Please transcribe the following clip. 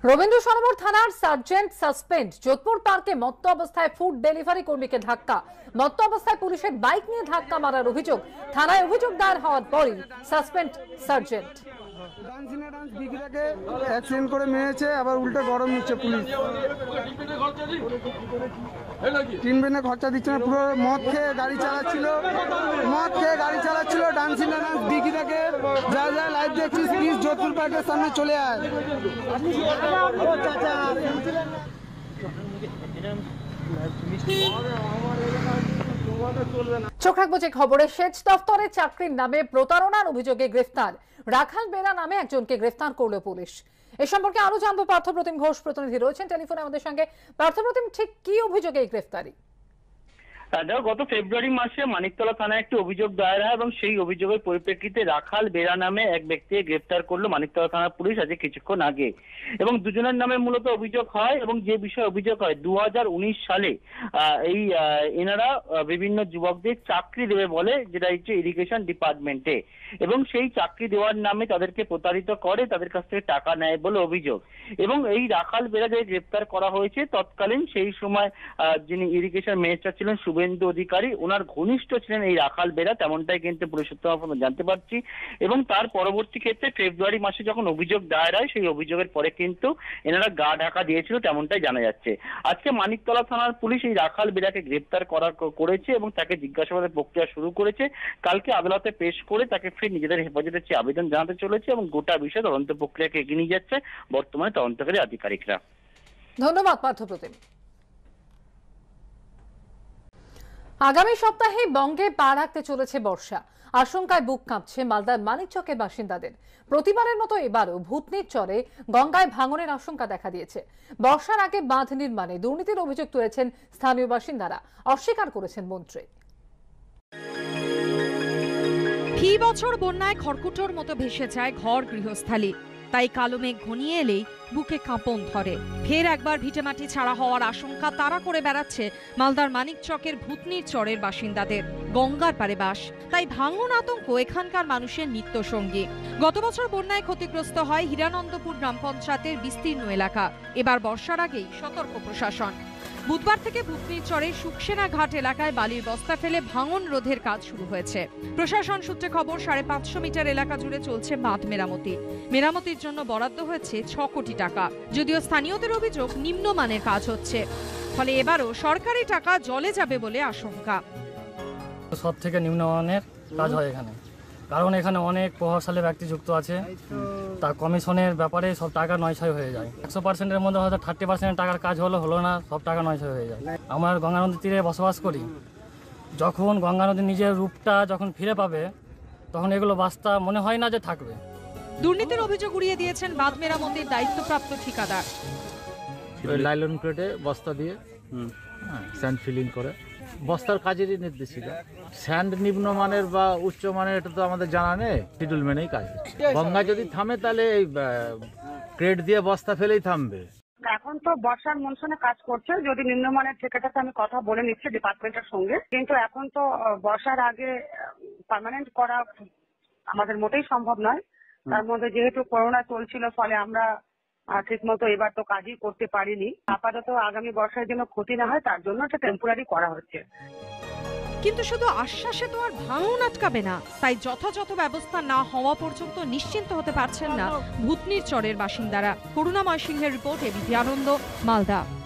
রবীন্দ্র সরোবর থানার sergeant suspend. Jodhpur পার্কে মত্ত অবস্থায় ফুড ডেলিভারি কর্মীকে ধাক্কা। মত্ত অবস্থায় পুলিশের বাইক নিয়ে ধাক্কা মারার অভিযোগ। থানায় অভিযোগ দায়ের হওয়ার পরই সাসপেন্ড সার্জেন্ট। অ্যাক্সিডেন্ট করে মেরেছে, আবার উল্টে গরম নিচ্ছে পুলিশ। তিন বেনে খরচা দিচ্ছে না, পুরো মদ খেয়ে গাড়ি চালাচ্ছিল। ডান্সিং না ডান্স ডিগি থেকে যা যা লাইভ দেখছিস প্লিজ যোধপুর পার্কের সামনে চলে আয়। চোখ রাখবো যে খবরে। সেচ দফতরে চাকরির নামে প্রতারণার অভিযোগে গ্রেফতার রাখাল বেরা নামে একজনকে গ্রেফতার করলো পুলিশ। এ সম্পর্কে আরো জানবো, পার্থপ্রতিম ঘোষ প্রতিনিধি রয়েছেন টেলিফোনে আমাদের সঙ্গে। পার্থপ্রতিম, ঠিক কি অভিযোগে এই গ্রেফতারি? গত ফেব্রুয়ারি মাসে মানিকতলা থানায় একটি অভিযোগ দায়ের হয় এবং সেই অভিযোগের পরিপ্রেক্ষিতে রাখাল বেরা নামে এক ব্যক্তিকে গ্রেফতার করলো মানিকতলা থানার পুলিশ আজ কিছুক্ষণ আগে। এবং দুজনের নামে মূলত অভিযোগ হয় এবং যে বিষয়ে অভিযোগ হয় 2019 সালে এনারা বিভিন্ন যুবকদের চাকরি দেবে বলে, যেটা হচ্ছে ইরিগেশন ডিপার্টমেন্টে, এবং সেই চাকরি দেওয়ার নামে তাদেরকে প্রতারিত করে, তাদের কাছ থেকে টাকা নেয় বলে অভিযোগ। এবং এই রাখাল বেরা যে গ্রেফতার করা হয়েছে, তৎকালীন সেই সময় যিনি ইরিগেশন মিনিস্টার ছিলেন শুভেন্দু অধিকারী, ওনার ঘনিষ্ঠ ছিলেন এই রাখাল বেরা, তেমনটাই কিন্তু পুলিশ সূত্রে আমরা জানতে পারছি। এবং তার পরবর্তী ক্ষেত্রে ফেব্রুয়ারি মাসে যখন অভিযোগ দায়ের হয়, সেই অভিযোগের পরে কিন্তু এনারা গা ঢাকা দিয়েছিল, তেমনটাই জানা যাচ্ছে। আজকে মানিকতলা থানার পুলিশ এই রাখাল বেরাকে গ্রেফতার করেছে এবং তাকে জিজ্ঞাসাবাদের প্রক্রিয়া শুরু করেছে। কালকে আদালতে পেশ করে তাকে ফের নিজেদের হেফাজতে চেয়ে আবেদন জানাতে চলেছে এবং গোটা বিষয়ে তদন্ত প্রক্রিয়াকে এগিয়ে নিয়ে যাচ্ছে বর্তমানে তদন্তকারী আধিকারিকরা। ধন্যবাদ পার্থপ্রতিম। আগামী সপ্তাহে বঙ্গে পা রাখতে চলেছে বর্ষা। আশঙ্কায় বুক কাঁপছে মালদার মানিকচকের বাসিন্দাদের। প্রতিবারের মতো এবারও ভূতনির চরে গঙ্গায় ভাঙনের আশঙ্কা দেখা দিয়েছে। বর্ষার আগে বাঁধ নির্মাণে দুর্নীতির অভিযোগ তুলেছেন স্থানীয় বাসিন্দারা, অস্বীকার করেছেন মন্ত্রী। ফি বছর বন্যায় খড়কুটোর মতো ভেসে যায় ঘর গৃহস্থালী, তাই কালো মেঘ ঘনিয়ে এলেই বুকে কাঁপন ধরে। ফের একবার ভিটেমাটি ছাড়া হওয়ার আশঙ্কা তাড়া করে বেড়াচ্ছে মালদার মানিকচকের ভূতনির চরের বাসিন্দাদের। গঙ্গার পারে বাস, তাই ভাঙন আতঙ্ক এখানকার মানুষের নিত্য সঙ্গী। গত বছর বন্যায় ক্ষতিগ্রস্ত হয় হিরানন্দপুর গ্রাম পঞ্চায়েতের বিস্তীর্ণ এলাকা। এবার বর্ষার আগেই সতর্ক প্রশাসন। বুধবার থেকে ভূতনির চরের সুকসেনা ঘাট এলাকায় বালির বস্তা ফেলে ভাঙন রোধের কাজ শুরু হয়েছে। প্রশাসন সূত্রে খবর, 550 মিটার এলাকা জুড়ে চলছে বাঁধ মেরামতি। মেরামতির জন্য বরাদ্দ হয়েছে 6 কোটি টাকা। যদিও স্থানীয়দের অভিযোগ নিম্নমানের কাজ হচ্ছে, ফলে এবারও সরকারি টাকা জলে যাবে বলে আশঙ্কা। সব থেকে নিম্নমানের কাজ হয় এখানে, কারণ এখানে অনেক প্রভাবশালী ব্যক্তি যুক্ত আছে। তার কমিশনের ব্যাপারে সব টাকা নয়ছয় হয়ে যায়। 100%-এর মধ্যে হয়তো 30% টাকার কাজ হলো না, সব টাকা নয়ছয় হয়ে যায়। আমার গঙ্গা নদীর তীরে বসবাস করি। যখন গঙ্গা নদীর নিজের রূপটা যখন ফিরে পাবে, তখন এগুলো বাস্তা মনে হয় না যে থাকবে। দুর্নীতির অভিযোগ উড়িয়ে দিয়েছেন বাঁধ মেরামতির দায়িত্বপ্রাপ্ত ঠিকাদার। লাইলন প্লেটে বস্তা দিয়ে স্যান্ড ফিলিং করে বস্তার কাজেরই নির্দেশিকা। স্যান্ড নিম্নমানের বা উচ্চমানের এটা তো আমাদের জানা নেই, শিডিউল মেনেই কাজ। গঙ্গা যদি থামে তাহলে এই ক্রেট দিয়ে বস্তা ফেলেই থামবে। এখন তো বর্ষার মনসুনে কাজ করছে, যদি নিম্নমানের ঠিকাটাতে আমি কথা বলে নিচ্ছি ডিপার্টমেন্টের সঙ্গে, কিন্তু এখন তো বর্ষার আগে পার্মানেন্ট করা আমাদের মোটেই সম্ভব নয়। তার মধ্যে যেহেতু করোনা চলছিল, ফলে আমরা ঠিক মতো এবার তো কাজই করতে পারিনি। আপাতত আগামী বর্ষার জন্য ক্ষতি না হয় তার জন্য এটা টেম্পোরারি করা হচ্ছে। কিন্তু শুধু আশ্বাসে তো আর ভাঙন আটকাবে না, তাই যথাযথ ব্যবস্থা না হওয়া পর্যন্ত নিশ্চিন্ত হতে পারছেন না ভূতনির চরের বাসিন্দারা। করুণাময় সিংহের রিপোর্ট, এবিপি আনন্দ, মালদা।